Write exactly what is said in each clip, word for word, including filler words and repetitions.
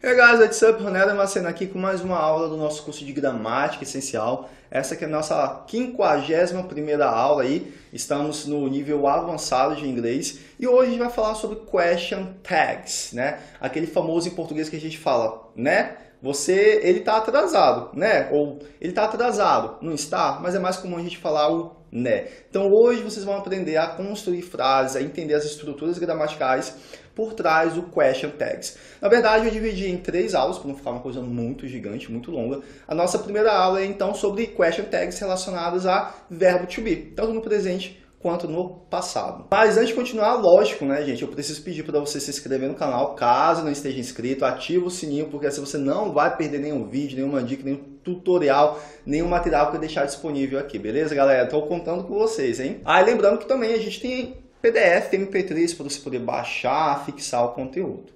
Hey guys, what's up? Ronaldo Macena aqui com mais uma aula do nosso curso de Gramática Essencial. Essa aqui é a nossa quinquagésima primeira aula aí. Estamos no nível avançado de inglês e hoje a gente vai falar sobre question tags, né? Aquele famoso em português que a gente fala, né? Você, ele tá atrasado, né? Ou ele tá atrasado, não está? Mas é mais comum a gente falar o né. Então hoje vocês vão aprender a construir frases, a entender as estruturas gramaticais por trás do question tags. Na verdade, eu dividi em três aulas, para não ficar uma coisa muito gigante, muito longa. A nossa primeira aula é então sobre question tags relacionadas a verbo to be, tanto no presente quanto no passado. Mas antes de continuar, lógico, né, gente, eu preciso pedir para você se inscrever no canal, caso não esteja inscrito, ativa o sininho, porque assim você não vai perder nenhum vídeo, nenhuma dica, nenhum tutorial, nenhum material que eu deixar disponível aqui, beleza, galera? Estou contando com vocês, hein? Ah, e lembrando que também a gente tem P D F, M P três para você poder baixar, fixar o conteúdo.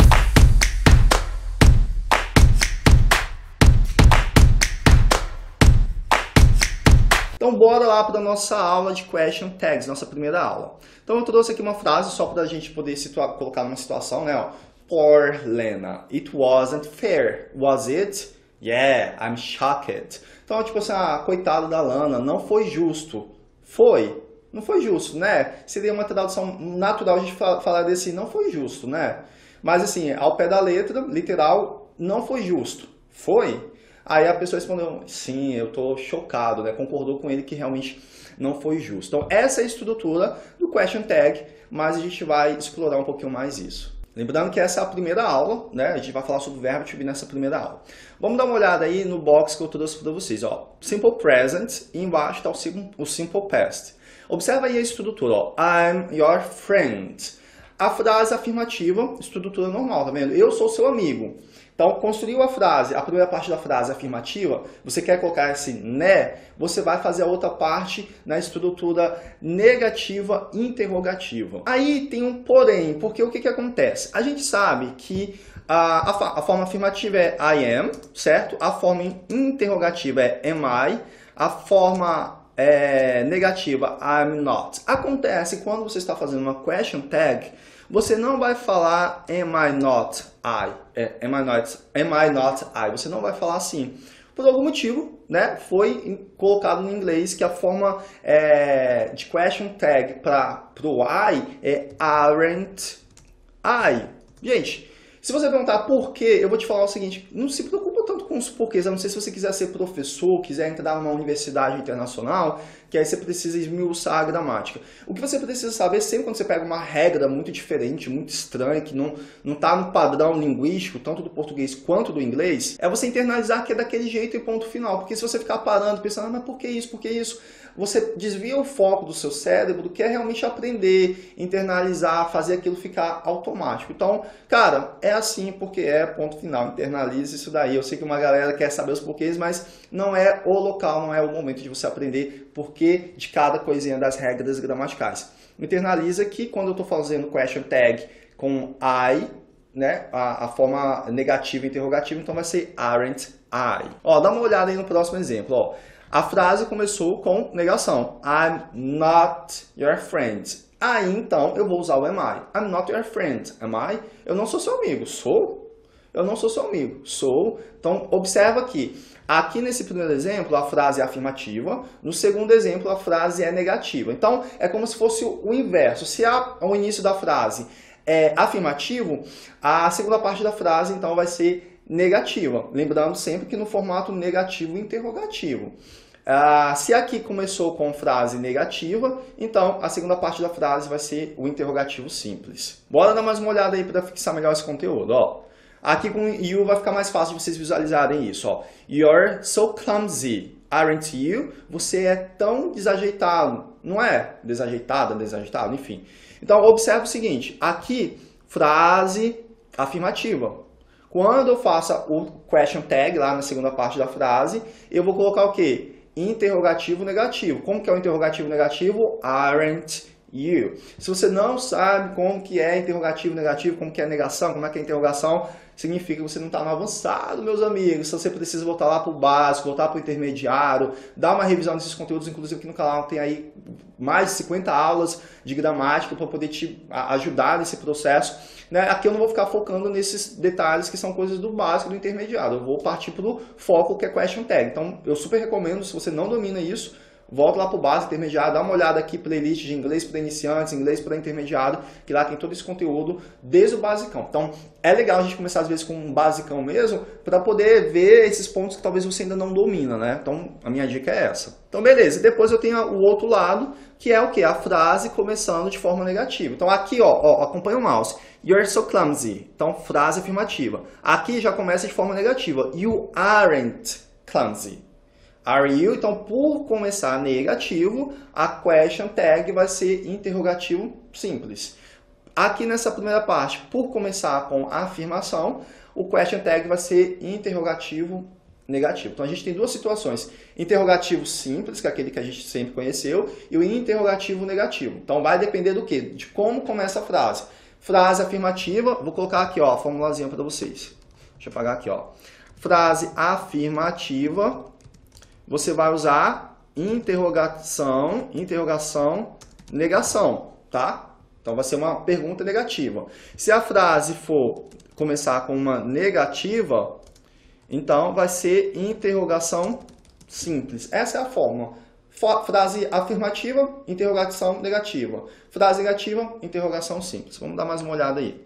Então bora lá para a nossa aula de question tags, nossa primeira aula. Então eu trouxe aqui uma frase só para a gente poder situar, colocar numa situação, né? Ó. Poor Lena, it wasn't fair, was it? Yeah, I'm shocked. Então tipo assim, ah, coitada da Lana, não foi justo. Foi. Não foi justo, né? Seria uma tradução natural a gente falar desse não foi justo, né? Mas assim, ao pé da letra, literal, não foi justo. Foi? Aí a pessoa respondeu, sim, eu tô chocado, né? Concordou com ele que realmente não foi justo. Então essa é a estrutura do question tag, mas a gente vai explorar um pouquinho mais isso. Lembrando que essa é a primeira aula, né? A gente vai falar sobre o verbo to be nessa primeira aula. Vamos dar uma olhada aí no box que eu trouxe para vocês, ó. Simple present e embaixo está o simple past. Observa aí a estrutura, ó. I'm your friend. A frase afirmativa, estrutura normal, tá vendo? Eu sou seu amigo. Então, construiu a frase, a primeira parte da frase afirmativa, você quer colocar esse né, você vai fazer a outra parte na estrutura negativa interrogativa. Aí tem um porém, porque o que, que acontece? A gente sabe que a, a, a forma afirmativa é I am, certo? A forma interrogativa é am I, a forma É, negativa, I'm not. Acontece quando você está fazendo uma question tag, você não vai falar am I not I, é, am I not, am I not I, você não vai falar assim. Por algum motivo, né, foi colocado no inglês que a forma é, de question tag para o I é aren't I. Gente, se você perguntar por quê, eu vou te falar o seguinte, não se preocupa tanto com os porquês, a não ser se você quiser ser professor, quiser entrar numa universidade internacional, que aí você precisa esmiuçar a gramática. O que você precisa saber sempre quando você pega uma regra muito diferente, muito estranha, que não não está no padrão linguístico, tanto do português quanto do inglês, é você internalizar que é daquele jeito e ponto final. Porque se você ficar parando, pensando, ah, mas por que isso, por que isso? Você desvia o foco do seu cérebro do que é realmente aprender, internalizar, fazer aquilo ficar automático. Então, cara, é assim porque é, ponto final, internaliza isso daí. Eu sei que uma galera quer saber os porquês, mas não é o local, não é o momento de você aprender porquê de cada coisinha das regras gramaticais. Internaliza que quando eu estou fazendo question tag com I, né, a, a forma negativa e interrogativa, então vai ser aren't I. Ó, dá uma olhada aí no próximo exemplo, ó. A frase começou com negação. I'm not your friend. Aí, então, eu vou usar o am I. I'm not your friend. Am I? Eu não sou seu amigo. Sou? Eu não sou seu amigo. Sou. Então, observa aqui. Aqui nesse primeiro exemplo, a frase é afirmativa. No segundo exemplo, a frase é negativa. Então, é como se fosse o inverso. Se a, o início da frase é afirmativo, a segunda parte da frase, então, vai ser negativa, lembrando sempre que no formato negativo interrogativo. Ah, se aqui começou com frase negativa, então a segunda parte da frase vai ser o interrogativo simples. Bora dar mais uma olhada aí para fixar melhor esse conteúdo, ó. Aqui com you vai ficar mais fácil de vocês visualizarem isso, ó. You're so clumsy, aren't you? Você é tão desajeitado, não é? Desajeitada, desajeitado, enfim. Então observe o seguinte, aqui frase afirmativa. Quando eu faço o question tag, lá na segunda parte da frase, eu vou colocar o quê? Interrogativo negativo. Como que é o interrogativo negativo? Aren't you. Se você não sabe como que é interrogativo negativo, como que é negação, como é que é interrogação, significa que você não está no avançado, meus amigos. Então você precisa voltar lá para o básico, voltar para o intermediário, dar uma revisão desses conteúdos. Inclusive aqui no canal tem aí mais de cinquenta aulas de gramática para poder te ajudar nesse processo. Né? Aqui eu não vou ficar focando nesses detalhes que são coisas do básico, do intermediário. Eu vou partir para o foco que é question tag. Então eu super recomendo, se você não domina isso, volta lá para o básico, intermediário, dá uma olhada aqui, playlist de inglês para iniciantes, inglês para intermediário, que lá tem todo esse conteúdo desde o basicão. Então, é legal a gente começar às vezes com um basicão mesmo, para poder ver esses pontos que talvez você ainda não domina, né? Então, a minha dica é essa. Então, beleza. E depois eu tenho o outro lado, que é o quê? A frase começando de forma negativa. Então, aqui, ó, ó acompanha o mouse. You're so clumsy. Então, frase afirmativa. Aqui já começa de forma negativa. You aren't clumsy. Are you? Então, por começar negativo, a question tag vai ser interrogativo simples. Aqui nessa primeira parte, por começar com a afirmação, o question tag vai ser interrogativo negativo. Então, a gente tem duas situações. Interrogativo simples, que é aquele que a gente sempre conheceu, e o interrogativo negativo. Então, vai depender do quê? De como começa a frase. Frase afirmativa, vou colocar aqui, ó, a formulazinha para vocês. Deixa eu apagar aqui, ó. Frase afirmativa, você vai usar interrogação, interrogação, negação, tá? Então vai ser uma pergunta negativa. Se a frase for começar com uma negativa, então vai ser interrogação simples. Essa é a fórmula. Frase afirmativa, interrogação negativa. Frase negativa, interrogação simples. Vamos dar mais uma olhada aí.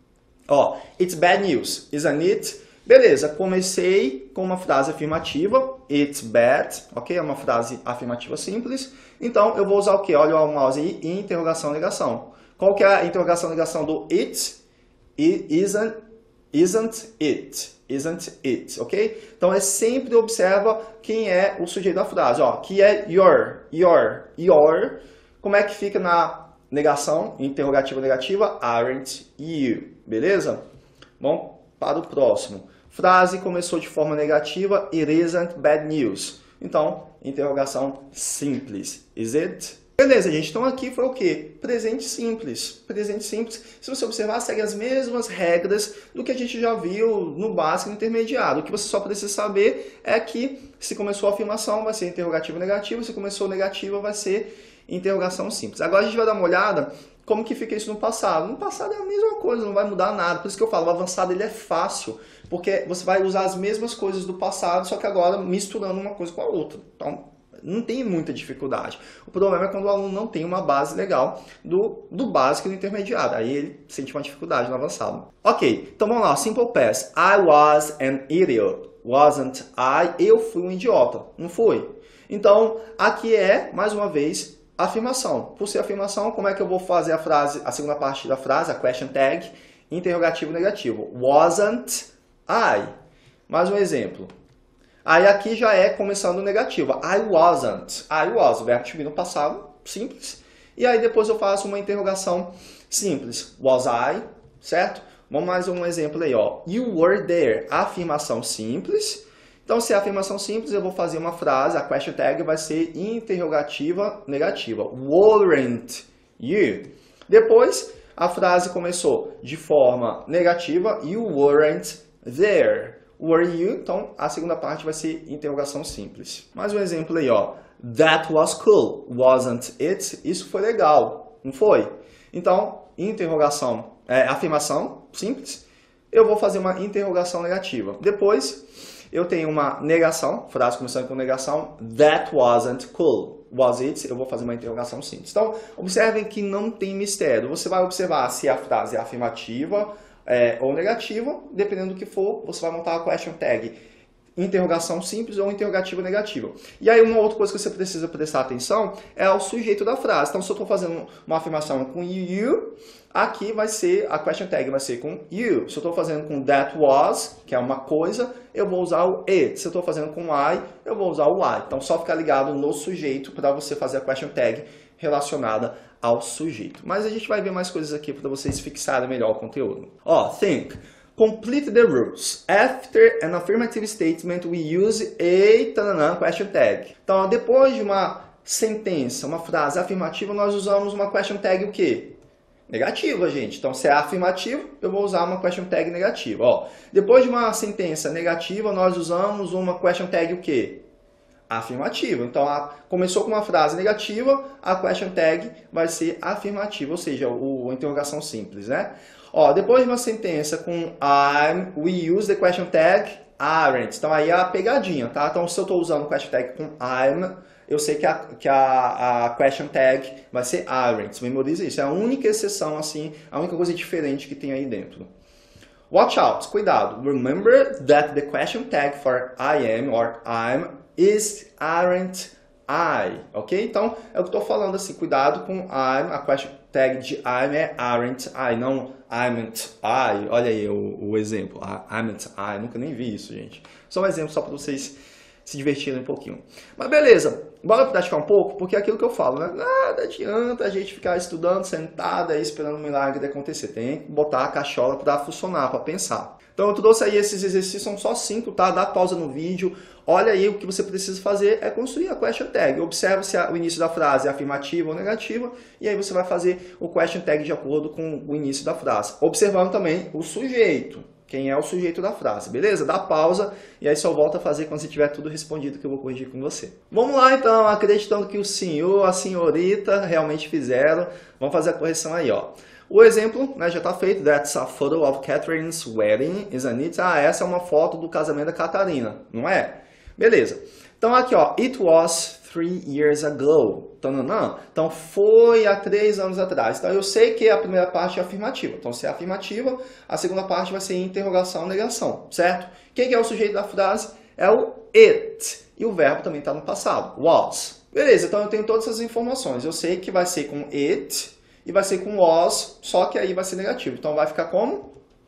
Ó, it's bad news, isn't it? Beleza, comecei com uma frase afirmativa, it's bad, ok? É uma frase afirmativa simples. Então, eu vou usar o quê? Olha o mouse aí, interrogação, negação. Qual que é a interrogação, negação do it? It isn't, isn't it, isn't it, ok? Então, é sempre observa quem é o sujeito da frase, ó, que é your, your, your. Como é que fica na negação, interrogativa, negativa? Aren't you, beleza? Bom, para o próximo. Frase começou de forma negativa, it isn't bad news. Então, interrogação simples. Is it? Beleza, gente. Então aqui foi o quê? Presente simples. Presente simples. Se você observar, segue as mesmas regras do que a gente já viu no básico e no intermediário. O que você só precisa saber é que se começou a afirmação, vai ser interrogativo negativo. Se começou negativa, vai ser interrogação simples. Agora a gente vai dar uma olhada como que fica isso no passado. No passado é a mesma coisa, não vai mudar nada. Por isso que eu falo, o avançado ele é fácil, porque você vai usar as mesmas coisas do passado, só que agora misturando uma coisa com a outra. Então, não tem muita dificuldade. O problema é quando o aluno não tem uma base legal do, do básico e do intermediário. Aí ele sente uma dificuldade no avançado. Ok, então vamos lá. Simple past. I was an idiot. Wasn't I? Eu fui um idiota. Não fui. Então, aqui é, mais uma vez, afirmação. Por ser afirmação, como é que eu vou fazer a frase, a segunda parte da frase, a question tag, interrogativo negativo. Wasn't I? Mais um exemplo. Aí aqui já é começando negativa. I wasn't. I was. O verbo to be no passado, simples. E aí depois eu faço uma interrogação simples. Was I? Certo? Vamos mais um exemplo aí, ó. You were there. Afirmação simples. Então, se é afirmação simples, eu vou fazer uma frase, a question tag vai ser interrogativa negativa. Weren't you? Depois, a frase começou de forma negativa. You weren't there. Were you? Então, a segunda parte vai ser interrogação simples. Mais um exemplo aí, ó. That was cool. Wasn't it? Isso foi legal. Não foi? Então, interrogação, é, afirmação simples. Eu vou fazer uma interrogação negativa. Depois, eu tenho uma negação, frase começando com negação. That wasn't cool. Was it? Eu vou fazer uma interrogação simples. Então, observem que não tem mistério. Você vai observar se a frase é afirmativa é, ou negativa. Dependendo do que for, você vai montar a question tag. Interrogação simples ou interrogativa negativa. E aí uma outra coisa que você precisa prestar atenção é o sujeito da frase. Então, se eu estou fazendo uma afirmação com you, aqui vai ser, a question tag vai ser com you. Se eu estou fazendo com that was, que é uma coisa, eu vou usar o it. Se eu estou fazendo com I, eu vou usar o I. Então, só ficar ligado no sujeito para você fazer a question tag relacionada ao sujeito. Mas a gente vai ver mais coisas aqui para vocês fixarem melhor o conteúdo. Ó, think. Complete the rules. After an affirmative statement, we use a tanana, question tag. Então, depois de uma sentença, uma frase afirmativa, nós usamos uma question tag o quê? Negativa, gente. Então, se é afirmativo, eu vou usar uma question tag negativa. Ó, depois de uma sentença negativa, nós usamos uma question tag o quê? Afirmativa. Então, a, começou com uma frase negativa, a question tag vai ser afirmativa, ou seja, o, a interrogação simples, né? Ó, depois de uma sentença com I'm, we use the question tag aren't. Então, aí é a pegadinha, tá? Então, se eu estou usando question tag com I'm, eu sei que a, que a, a question tag vai ser aren't. Memoriza isso. É a única exceção, assim, a única coisa diferente que tem aí dentro. Watch out. Cuidado. Remember that the question tag for I am or I'm is aren't I. Ok? Então, é o que eu estou falando, assim. Cuidado com I'm. A question tag de I'm é aren't I, não aren't I. Olha aí o, o exemplo. Aren't I. Nunca nem vi isso, gente. Só um exemplo, só para vocês se divertirem um pouquinho. Mas beleza, bora praticar um pouco, porque é aquilo que eu falo, né? Nada adianta a gente ficar estudando, sentado aí, esperando o milagre acontecer. Tem que botar a cachola para funcionar, para pensar. Então eu trouxe aí esses exercícios, são só cinco, tá? Dá pausa no vídeo, olha aí o que você precisa fazer é construir a question tag. Observa se o início da frase é afirmativa ou negativa, e aí você vai fazer o question tag de acordo com o início da frase. Observando também o sujeito. Quem é o sujeito da frase, beleza? Dá pausa e aí só volta a fazer quando você tiver tudo respondido que eu vou corrigir com você. Vamos lá então, acreditando que o senhor, a senhorita realmente fizeram, vamos fazer a correção aí, ó. O exemplo, né, já está feito. That's a photo of Catherine's wedding, isn't it? Ah, essa é uma foto do casamento da Catarina, não é? Beleza. Então aqui, ó, it was three years ago. Tananã. Então foi há três anos atrás. Então eu sei que a primeira parte é afirmativa. Então se é afirmativa, a segunda parte vai ser interrogação, negação, certo? Quem que é o sujeito da frase? É o it. E o verbo também está no passado, was. Beleza, então eu tenho todas essas informações. Eu sei que vai ser com it e vai ser com was, só que aí vai ser negativo. Então vai ficar como?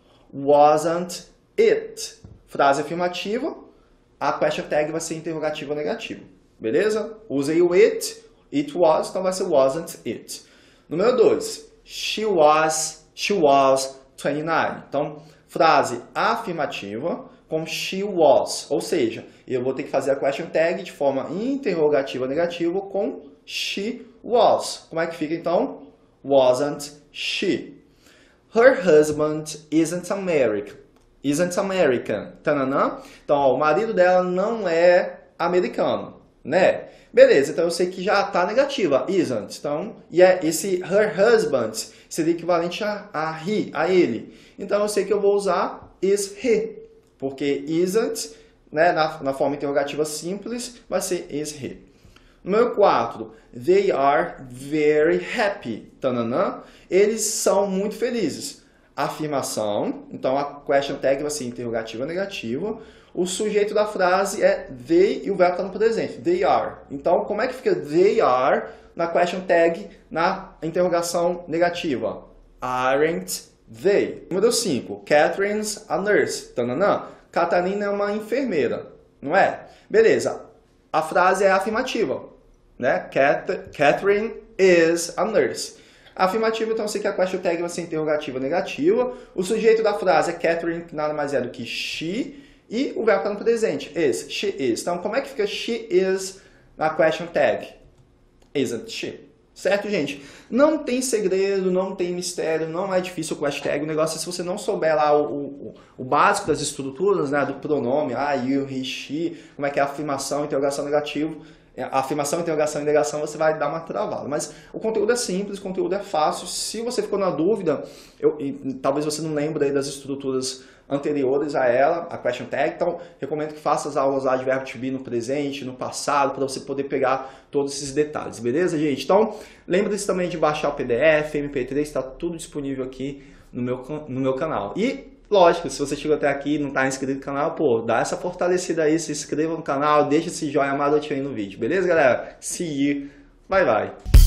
Wasn't it. Frase afirmativa, a question tag vai ser interrogativa ou negativa. Beleza? Usei o it, it was, então vai ser wasn't it. Número dois, she was, she was twenty-nine. Então, frase afirmativa com she was, ou seja, eu vou ter que fazer a question tag de forma interrogativa negativa com she was. Como é que fica então? Wasn't she. Her husband isn't American. Isn't American. Tananã. Então, ó, o marido dela não é americano, né? Beleza, então eu sei que já está negativa, isn't. Então, e é esse her husband seria equivalente a, a he, a ele. Então eu sei que eu vou usar is he, porque isn't, né, na, na forma interrogativa simples, vai ser is he. Número quatro, they are very happy. Tananã. Eles são muito felizes. Afirmação, então a question tag vai ser interrogativa negativa. O sujeito da frase é they e o verbo está no presente, they are. Então, como é que fica they are na question tag na interrogação negativa? Aren't they? Número cinco, Catherine's a nurse. Tananã. Catarina é uma enfermeira, não é? Beleza, a frase é afirmativa, né? Catherine is a nurse. Afirmativa, então eu sei que a question tag vai ser interrogativa negativa. O sujeito da frase é Catherine, que nada mais é do que she. E o verbo está no presente, is, she is. Então, como é que fica she is na question tag? Isn't she. Certo, gente? Não tem segredo, não tem mistério, não é difícil o question tag. O negócio é se você não souber lá o, o, o básico das estruturas, né, do pronome, ah, you, he, she, como é que é a afirmação, interrogação negativa. A afirmação, interrogação e negação, você vai dar uma travada. Mas o conteúdo é simples, o conteúdo é fácil. Se você ficou na dúvida, eu, e, talvez você não lembre aí das estruturas anteriores a ela, a question tag, então recomendo que faça as aulas lá de verbo to be no presente, no passado, para você poder pegar todos esses detalhes, beleza, gente? Então, lembre-se também de baixar o P D F, M P três, está tudo disponível aqui no meu, no meu canal. E lógico, se você chegou até aqui e não está inscrito no canal, pô, dá essa fortalecida aí, se inscreva no canal, deixa esse joinha marotinho aí no vídeo, beleza, galera? See you, bye bye!